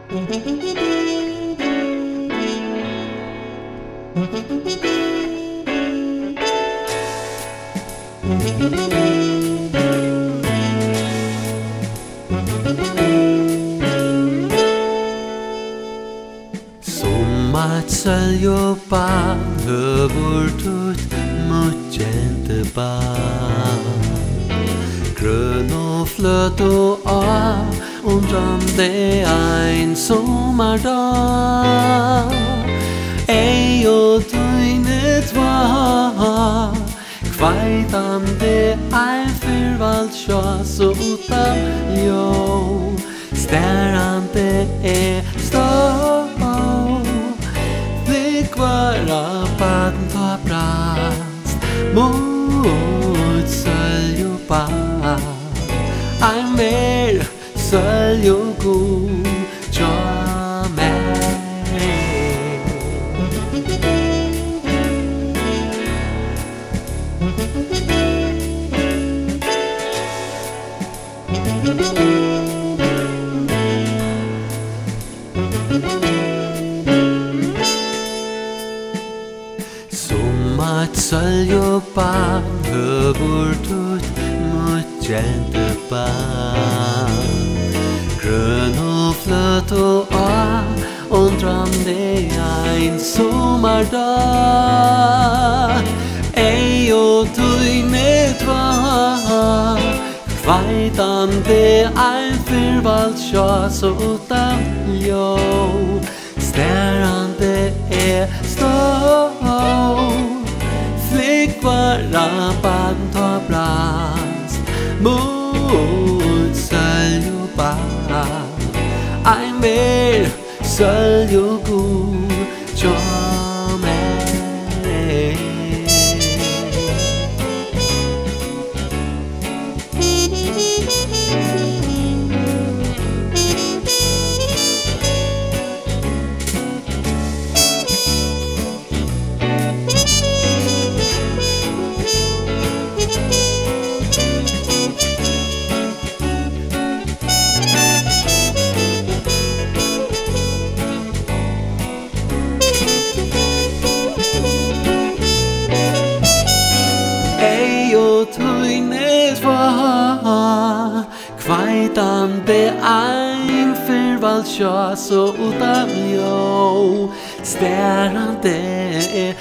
Sommarsöljopa höfurtut mutjenteba Grön och flöt och undrande ein sommardag Ej och dygnet var kveitande ein fyrvald sjås utan jo Stärande stå Kvara baden ta brast mot söljopa Ein mer söljogo tja mig Sommarsöljopa höfurtut mutjenteba Grön och flöt och undrande ein sommardag Ej och dygnet var kveitande ein fyrvald sjås utan jo Stärande stå Flickvara baden ta brast mot söljopa Ein mer söljogo tja mig Tygnet var kveitande ein fyrvald sjås utan jo Stärande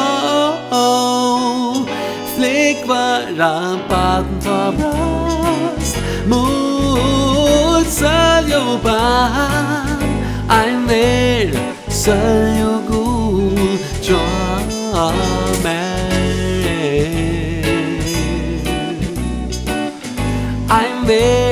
stå Flickvara baden ta brast mot söljopa Ein mer söljogo tja mig Ein mer